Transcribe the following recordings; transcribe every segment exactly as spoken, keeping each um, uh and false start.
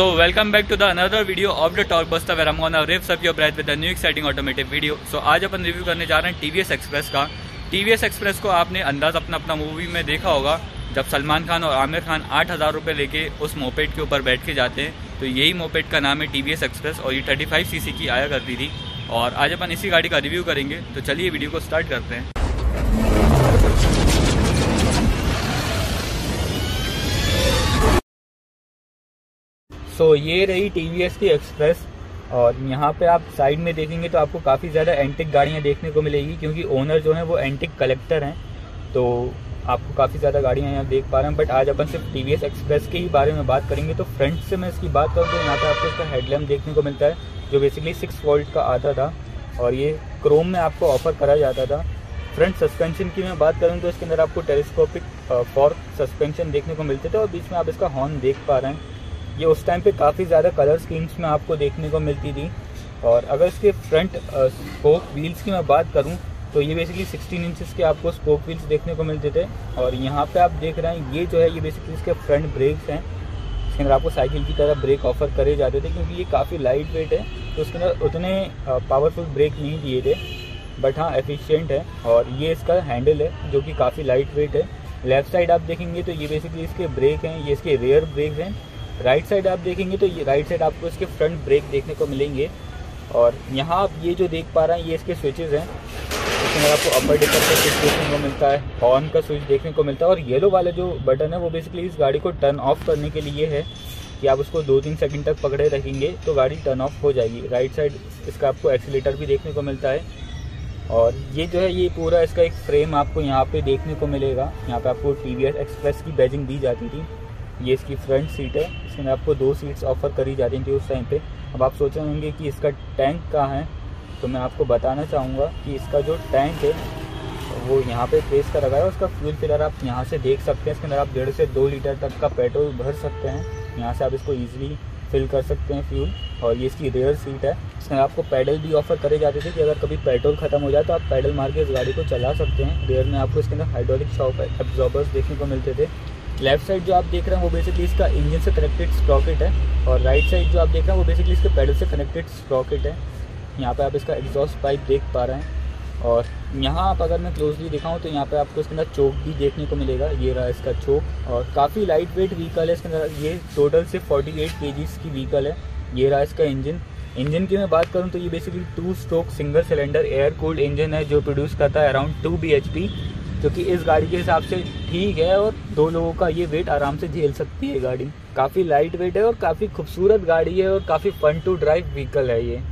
So welcome back to the another video of the Talkbuster where I'm gonna riff up your breath with a new exciting automotive video. So आज अपन review करने जा रहे हैं T V S express का। T V S express को आपने अंदाज अपना अपना मूवी में देखा होगा, जब सलमान खान और आमिर खान आठ हज़ार रुपये लेके उस मोपेड के ऊपर बैठ के जाते हैं, तो यही मोपेड का नाम है टी वी एस एक्सप्रेस और ये थर्टी फाइव सी सी की आया करती थी। और आज अपन इसी गाड़ी का रिव्यू करेंगे, तो चलिए वीडियो को स्टार्ट करते हैं। तो so, ये रही टी वी एस की एक्सप्रेस और यहाँ पे आप साइड में देखेंगे तो आपको काफ़ी ज़्यादा एंटिक गाड़ियाँ देखने को मिलेगी, क्योंकि ओनर जो है वो एंटिक कलेक्टर हैं, तो आपको काफ़ी ज़्यादा गाड़ियाँ यहाँ देख पा रहे हैं। बट आज अपन सिर्फ टी वी एस एक्सप्रेस के ही बारे में बात करेंगे। तो फ्रंट से मैं इसकी बात करूँ तो यहाँ पे आपको इसका हेडलैम्प देखने को मिलता है, जो बेसिकली सिक्स वोल्ट का आता था और ये क्रोम में आपको ऑफर करा जाता था। फ्रंट सस्पेंशन की मैं बात करूँ तो इसके अंदर आपको टेलीस्कोपिक फॉर्क सस्पेंशन देखने को मिलते थे और बीच में आप इसका हॉर्न देख पा रहे हैं। ये उस टाइम पे काफ़ी ज़्यादा कलर स्कीम्स में आपको देखने को मिलती थी। और अगर इसके फ्रंट स्पोक व्हील्स की मैं बात करूं तो ये बेसिकली सिक्सटीन इंचेस के आपको स्पोक व्हील्स देखने को मिलते थे। और यहाँ पे आप देख रहे हैं ये जो है ये बेसिकली इसके फ्रंट ब्रेक्स हैं। इसके अंदर आपको साइकिल की तरह ब्रेक ऑफर करे जाते थे, क्योंकि ये काफ़ी लाइट वेट है तो उसके अंदर उतने पावरफुल ब्रेक नहीं दिए थे, बट हाँ एफिशिएंट है। और ये इसका हैंडल है जो कि काफ़ी लाइट वेट है। लेफ्ट साइड आप देखेंगे तो ये बेसिकली इसके ब्रेक हैं, ये इसके रेयर ब्रेक हैं। राइट साइड आप देखेंगे तो ये राइट साइड आपको इसके फ्रंट ब्रेक देखने को मिलेंगे। और यहाँ आप ये जो देख पा रहे हैं ये इसके स्विचेस हैं। इसके अंदर आपको अपर डिपर का स्विच देखने को मिलता है, हॉर्न का स्विच देखने को मिलता है और येलो वाला जो बटन है वो बेसिकली इस गाड़ी को टर्न ऑफ करने के लिए है, कि आप उसको दो तीन सेकंड तक पकड़े रखेंगे तो गाड़ी टर्न ऑफ हो जाएगी। राइट साइड इसका आपको एक्सीलेटर भी देखने को मिलता है। और ये जो है ये पूरा इसका एक फ्रेम आपको यहाँ पे देखने को मिलेगा। यहाँ पे आपको टी वी एस एक्सप्रेस की बैजिंग दी जाती थी। ये इसकी फ्रंट सीट है, इसके अंदर आपको दो सीट्स ऑफर करी जाती थी उस टाइम पे। अब आप सोच रहे होंगे कि इसका टैंक कहाँ है, तो मैं आपको बताना चाहूँगा कि इसका जो टैंक है वो यहाँ पे प्लेस कर रखा है। उसका फ्यूल फिलर आप यहाँ से देख सकते हैं। इसके अंदर आप डेढ़ से दो लीटर तक का पेट्रोल भर सकते हैं। यहाँ से आप इसको ईजिली फिल कर सकते हैं फ्यूल। और ये इसकी रेयर सीट है। इसमें आपको पैडल भी ऑफर करे जाते थे कि अगर कभी पेट्रोल खत्म हो जाए तो आप पैडल मार के इस गाड़ी को चला सकते हैं। रेयर में आपको इसके अंदर हाइड्रोलिक शॉक एब्जॉर्बर्स देखने को मिलते थे। लेफ्ट साइड जो आप देख रहे हैं वो बेसिकली इसका इंजन से कनेक्टेड स्प्रॉकेट है और राइट साइड जो आप देख रहे हैं वो बेसिकली इसके पैडल से कनेक्टेड स्प्रॉकेट है। यहाँ पे आप इसका एग्जॉस्ट पाइप देख पा रहे हैं। और यहाँ आप अगर मैं क्लोजली दिखाऊँ तो यहाँ पे आपको इसके अंदर चोक भी देखने को मिलेगा। ये रहा इसका चोक और काफ़ी लाइट वेट व्हीकल है। इसके अंदर ये टोटल से फोर्टी एट केजीज की व्हीकल है। ये रहा इसका इंजन। इंजन की मैं बात करूँ तो ये basically two stroke single cylinder air cooled engine है, जो प्रोड्यूस करता है around two B H P, जो कि इस गाड़ी के हिसाब से ठीक है और दो लोगों का ये वेट आराम से झेल सकती है गाड़ी। काफ़ी लाइट वेट है और काफ़ी खूबसूरत गाड़ी है और काफ़ी फन टू ड्राइव व्हीकल है ये।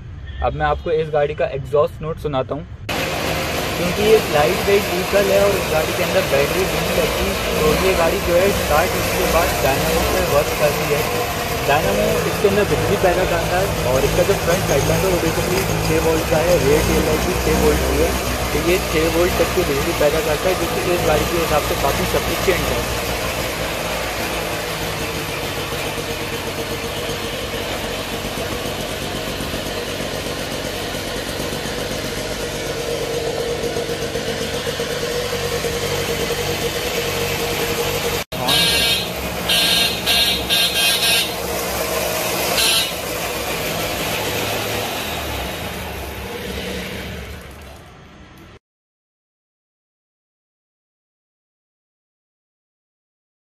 अब मैं आपको इस गाड़ी का एग्जॉस्ट नोट सुनाता हूँ, क्योंकि ये लाइट वेट व्हीकल है और इस गाड़ी के अंदर बैटरी नहीं लगती, तो ये गाड़ी जो है स्टार्ट होने के बाद डायनामो पर वर्क करती है। डायनामो इसके अंदर बिजली पैदा करता है और इसका जो फ्रंट हेडलैम्प है वो बेसिकली छः वोल्ट का है। रेयर टेल लाइट भी छः वोल्ट की है, तो ये छः वोल्ट तक की बिजली पैदा करता है, जो कि इस गाड़ी के हिसाब से काफ़ी सफिशिएंट है।